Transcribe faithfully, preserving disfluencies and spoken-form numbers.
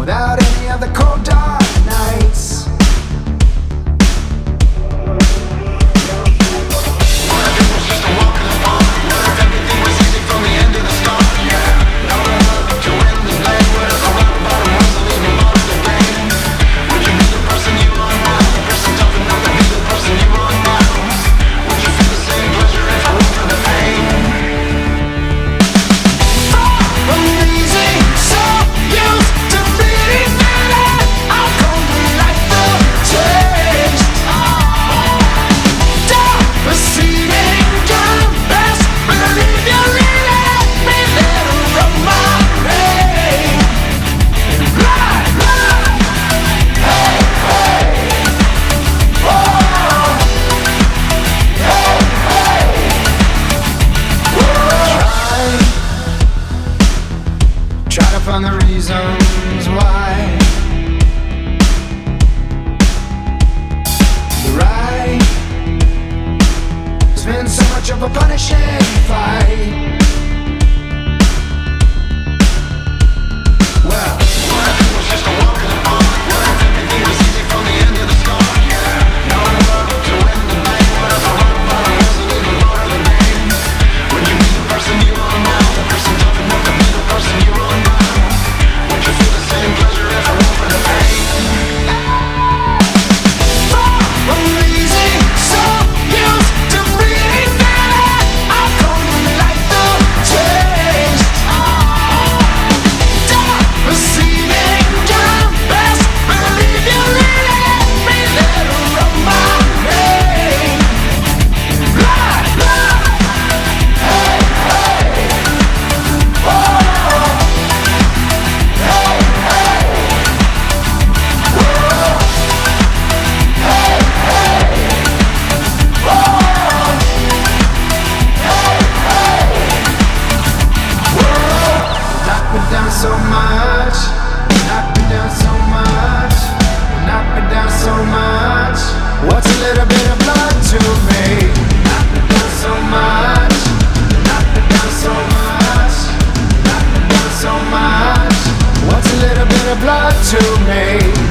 without any of the cold dark nights. Try to find the reasons why the right has been so much of a punishing fight. Well, what if it was just a walk in the park? What if everything was easy from the end to the start? Yeah, no love to win the night. What if the rock bottom wasn't even part of the game? When you meet the person you are now, the person tough enough to be the person you are now. So much, knock me down so much, knock me down so much. What's a little bit of blood to me? Knock me down so much, knock me down so much, knock me down so much. What's a little bit of blood to me?